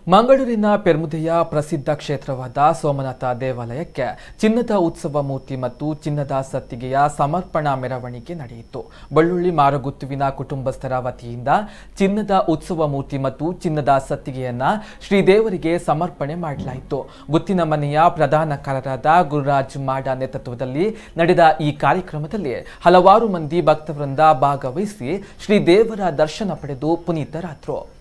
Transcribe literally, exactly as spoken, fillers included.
ಮಂಗಳೂರಿನ ಪೆರ್ಮುದೆಯ ಪ್ರಸಿದ್ಧ ಕ್ಷೇತ್ರವಾದ ಸೋಮನಾಥ ದೇವಾಲಯಕ್ಕೆ ಚಿನ್ನದ ಉತ್ಸವ ಮೂರ್ತಿ ಮತ್ತು ಚಿನ್ನದ ಸತ್ತಿಗೆಯ ಸಮರ್ಪಣಾ ಮೆರವಣಿಗೆ ನಡೆಯಿತು. ಬಳ್ಳುಳ್ಳಿ ಮಾರಗುತ್ತುವಿನ ಕುಟುಂಬಸ್ಥರ ವತಿಯಿಂದ ಚಿನ್ನದ ಉತ್ಸವ ಮೂರ್ತಿ ಮತ್ತು ಚಿನ್ನದ ಸತ್ತಿಗೆಯನ್ನ ಶ್ರೀದೇವರಿಗೆ ಸಮರ್ಪಣೆ ಮಾಡಲಾಯಿತು. ಗುತ್ತಿನ ಮನೆಯ ಪ್ರಧಾನಕಾರರಾದ ಗುರುರಾಜ್ ಮಾಡ ನೇತೃತ್ವದಲ್ಲಿ ನಡೆದ ಈ ಕಾರ್ಯಕ್ರಮದಲ್ಲಿ ಹಲವಾರು ಮಂದಿ ಭಕ್ತವೃಂದ ಭಾಗವಹಿಸಿ ಶ್ರೀದೇವರ ದರ್ಶನ ಪಡೆದು ಪುನೀತರಾದರು.